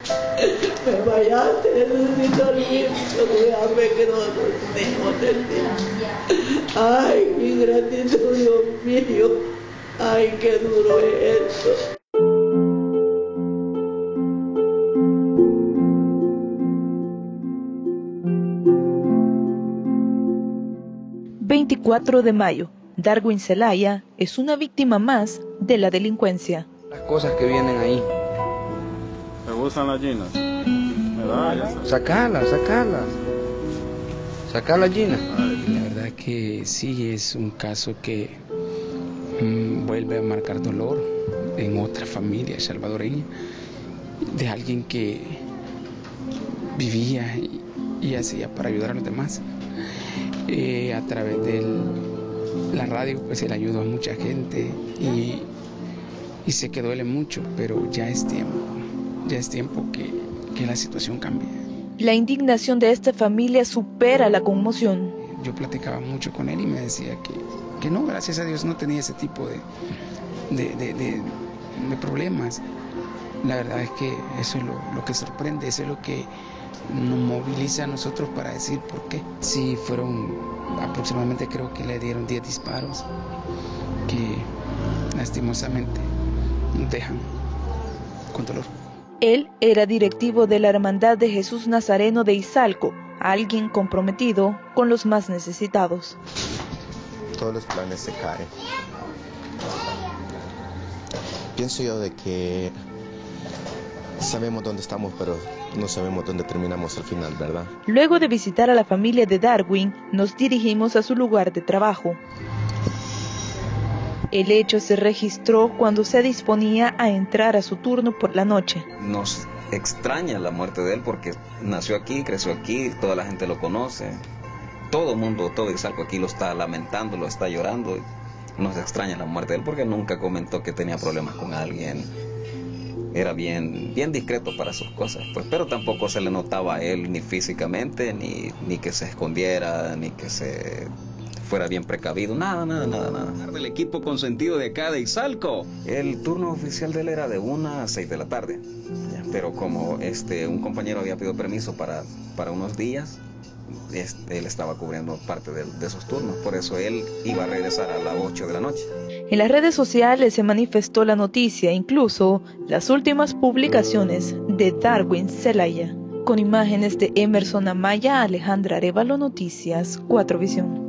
Me fallaste, necesito alivio, cuídame que no nos dejo de ti. Ay, mi gratitud, Dios mío. Ay, qué duro es esto. ...24 de mayo... Darwin Zelaya es una víctima más de la delincuencia. Las cosas que vienen ahí. ¿Te gustan las ginas? Sacarlas. Sacar las ginas. La verdad que sí es un caso que vuelve a marcar dolor en otra familia salvadoreña, de alguien que vivía y hacía para ayudar a los demás. A través de la radio pues él ayudó a mucha gente y sé que duele mucho, pero ya es tiempo que la situación cambie. La indignación de esta familia supera la conmoción. Yo platicaba mucho con él y me decía que no, gracias a Dios no tenía ese tipo de problemas. La verdad es que eso es lo que sorprende, eso es lo que nos moviliza a nosotros para decir por qué. Sí, fueron aproximadamente, creo que le dieron 10 disparos que lastimosamente nos dejan con dolor. Él era directivo de la Hermandad de Jesús Nazareno de Izalco, alguien comprometido con los más necesitados. Todos los planes se caen. Pienso yo de que sabemos dónde estamos, pero no sabemos dónde terminamos al final, ¿verdad? Luego de visitar a la familia de Darwin, nos dirigimos a su lugar de trabajo. El hecho se registró cuando se disponía a entrar a su turno por la noche. Nos extraña la muerte de él porque nació aquí, creció aquí, toda la gente lo conoce. Todo el mundo, todo Izalco aquí lo está lamentando, lo está llorando. Nos extraña la muerte de él porque nunca comentó que tenía problemas con alguien. Era bien discreto para sus cosas, pues, pero tampoco se le notaba a él ni físicamente, ni que se escondiera, ni que se fuera bien precavido, nada. Del equipo consentido de acá de Izalco. El turno oficial de él era de 1 a 6 de la tarde, pero como un compañero había pedido permiso para unos días, él estaba cubriendo parte de esos turnos, por eso él iba a regresar a las 8 de la noche. En las redes sociales se manifestó la noticia, incluso las últimas publicaciones de Darwin Zelaya. Con imágenes de Emerson Amaya, Alejandra Arévalo, Noticias 4 Visión.